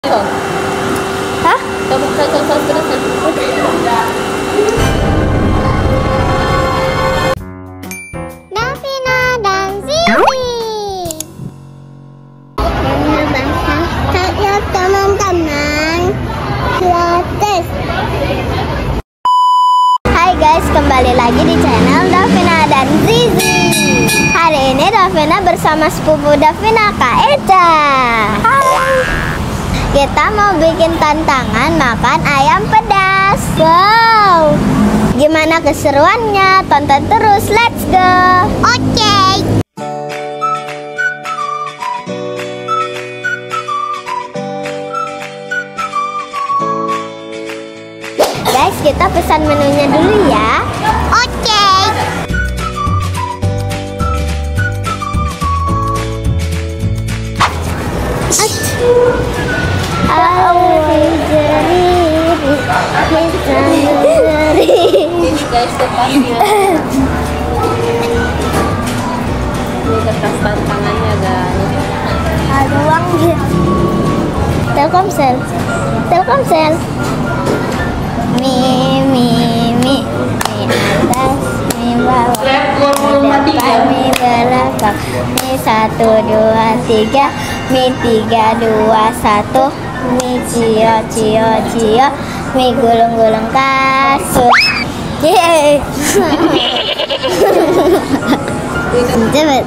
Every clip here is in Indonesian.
Hah? Davina dan Zizi. Halo teman-teman, protes. Hai guys, kembali lagi di channel Davina dan Zizi. Hari ini Davina bersama sepupu Davina, Kak Eca. Kita mau bikin tantangan makan ayam pedas. Wow, gimana keseruannya? Tonton terus, let's go. Oke. Guys, kita pesan menunya dulu ya. Oke. Ini guys depannya. Ini kertas tantangannya guys. Ada uang gitu. Telkomsel. Telkomsel. Mi atas, mi bawah, mi depan, mi belakang, mi 1, 2, 3, mi 3, 2, 1, mi cio, mi gulung-gulung kasur. Yeay. Cepet.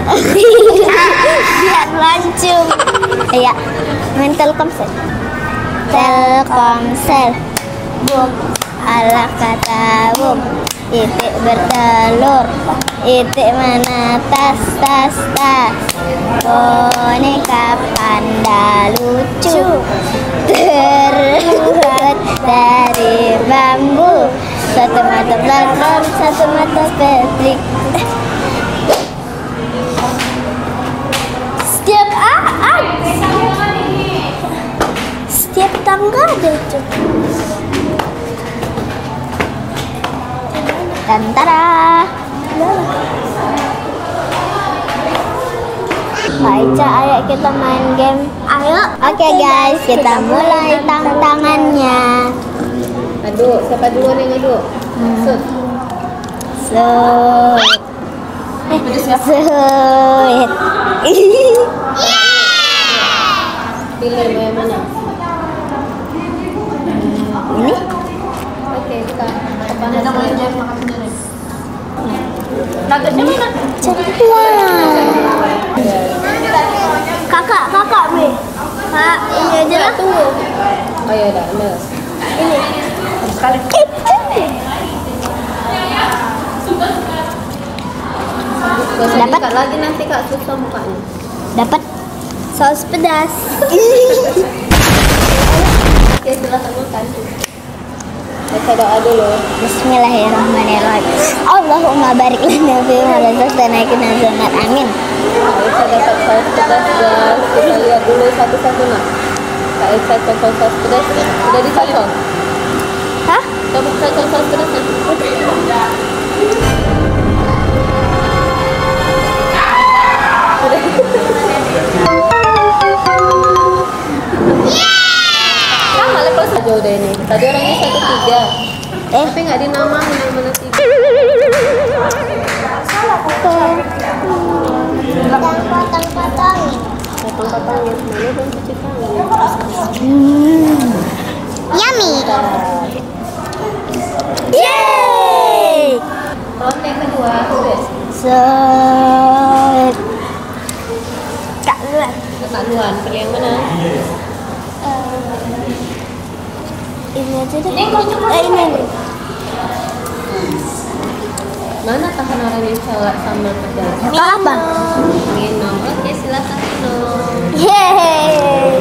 Biar lancung. Iya, main Telkomsel. Telkomsel. Bum, ala kata bum. Itik bertelur, itik mana tas. Boneka panda lucu terbuat dari bambu. Satu mata belakang, satu mata petrik. Setiap tangga ada itu. Tantara. Kak Ica, ayo kita main game. Ayo. Oke guys, kita mulai tantangannya. Aduh, siapa duluan yang ngadu? Sud. Sweet. Pilih mau yang mana? Ini? Oke, kita kepanasan. Nuggetnya mana? Kakak, Be. Kak, ini aja lah. Tunggu. Oh ya udah, ambil. Ini. Sekali. Dapat lagi nanti Kak, susah mukanya. Dapat saus pedas. Oke, silakan makan. Baca doa dulu. Bismillahirrahmanirrahim. Allahumma barik lana fi ma razaqtana zanat. Amin. Kak Eca dapat saus pedas guys. Kita lihat dulu satu-satu nak. Kak Eca cocok saus pedas. Udah dicocok? Hah? Coba cocok saus pedasnya. Sama level saja udah ini. Tadi orangnya 1-3. Tapi nggak dinamain yang mana 3. Potong-potongin. Potong-potongin semuanya dan cuci tangan. Yummy. Yeay. Ronde yang kedua, guys. Set. Kak Luan. Kak Luan, pilih yang mana? Ini aja deh. Ini. Mana tahan orang yang cewek sama pedas? Kak apa? Minum. Oke, silakan minum. Yeay.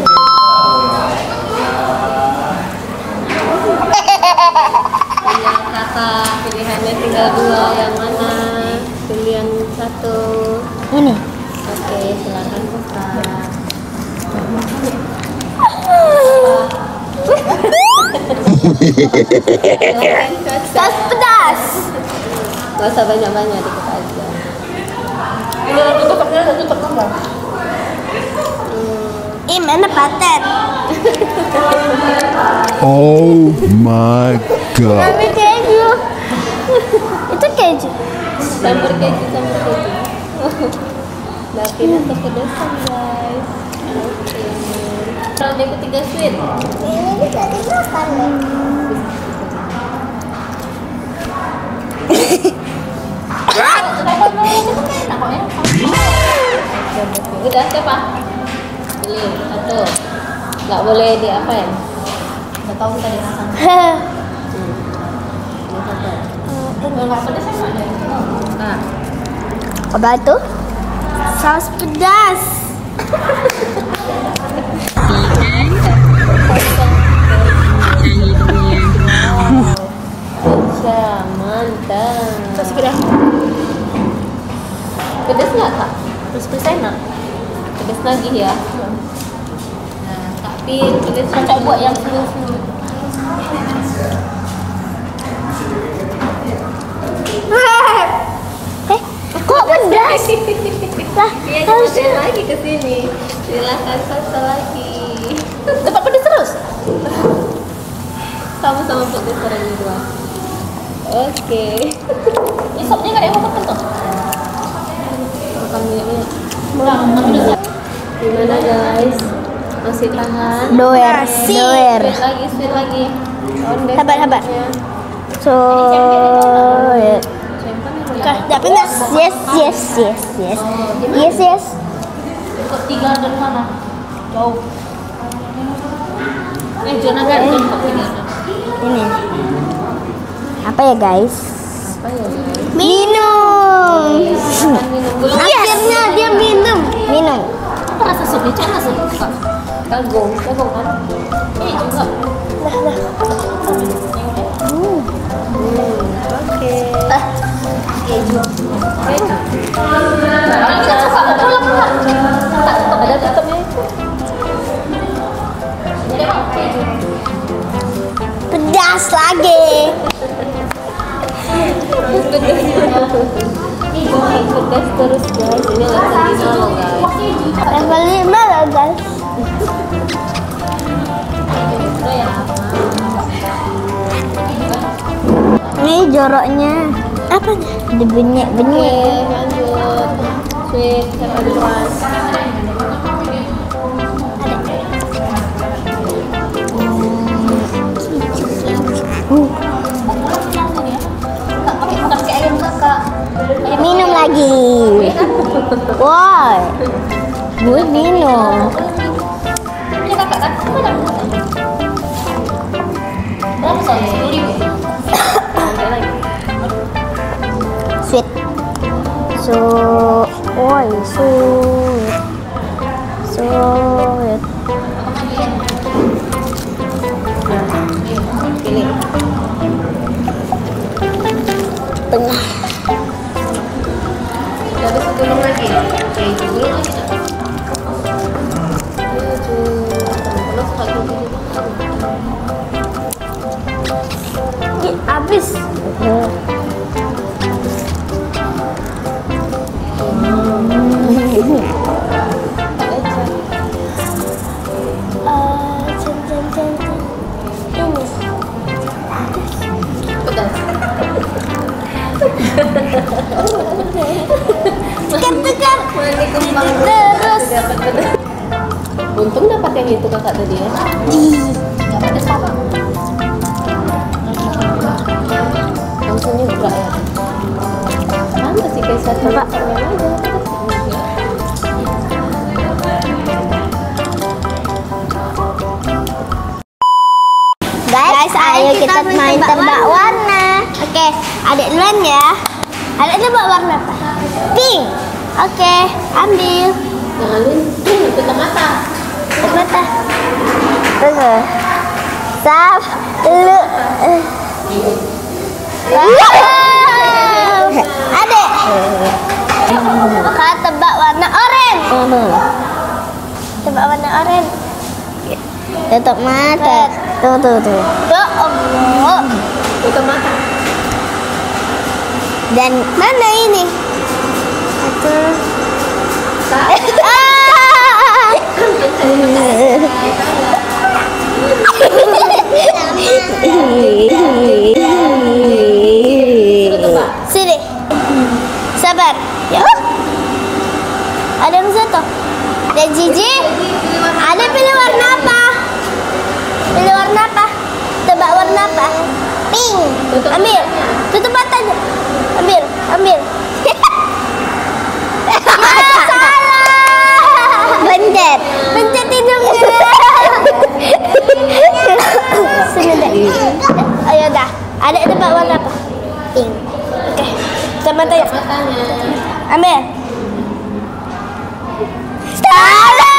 Yang kakak pilihannya tinggal 2, yang mana? Pilih yang 1. Ini. Oke, silakan buka. Saus pedas. Gak usah banyak-banyak, dikit aja. Mana paten? Oh my god. Tapi keju. Itu keju. Campur keju. Dapinnya kepedesan guys. Oke. Kalau yang ketiga sweet. Ini bisa dimakan loh. Udah siapa? Pilih satu. Nggak boleh di apa ya? Nggak tahu tadi rasanya. Ini satu. Nggak pedas sama ada. Ah. Apa itu? Saus pedas. Mantap. Terus kira. Pedas nggak kak? Terus enak. Pedas lagi ya. Nah, tapi pedas cocok buat yang flu-flu. Kok pedas? Lah, Iya, harusnya kita lagi ke sini. Silakan salsa lagi. Dapat pedas terus. Sama-sama pedas orang ini dua. Oke. Isopnya nggak ada yang mau makan tuh. Makan minyak. Gimana guys? Masih tahan? doer. Sweet lagi. Ondes Sabar. selanjutnya. So, Champagne tapi yes. Ikut tiga dari mana? Jauh. Jonah kan ikut tiga. Ini. Apa ya guys? Apa ya? Minum. Makan minum dulu. Akhirnya dia minum. Apa rasa supnya? Coba rasa suka. Kagum kan? Ini juga. Oke. Keju. Ada tutupnya itu. Pedas lagi. Pedas terus guys. Ini level 5 loh guys. Level 5 loh guys. Ini joroknya. Apa? Ada bunyi-bunyi. Oke, lanjut. Sweet, siapa duluan? Minum lagi. Wow. Gue minum. Ini kakak kan? Berapa soalnya? 10.000. Sweet. Sweet. Pilih. Tengah. Ada satu lagi. Keju dulu lagi. Keju. Teman-teman suka keju juga. Habis. Tekan. Terus. Untung dapat yang itu kakak tadi ya. Nggak pedas apa? Langsung juga ya. Pantas sih kayak satu aja. Guys, ayo kita main tebak warna. Oke, adik duluan ya. Adik tebak warna apa? Pink. Oke, ambil. Jangan tutup mata. Tutup mata. Tunggu. Sap, dulu. Wow. Adik. Kau tebak warna oranye. Tebak warna oranye. Tutup mata. Tuh. Ya Allah. Tutup mata. Dan mana ini? Satu. Sini. Sabar. Ya. Ada yang satu. Dan Gigi. Ada pilih warna apa? Pilih warna apa? Tebak warna apa? Pink. Ambil. Tutup matanya. Ambil. Salah. Pencet hidungnya. Sini deh. Ayo dah. Ada tebak warna apa? Pink. Oke. Tutup matanya. Ambil. Salah.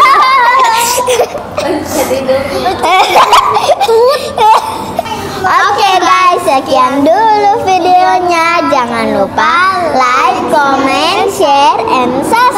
Oke guys, sekian dulu videonya. Jangan lupa like, comment, share, and subscribe.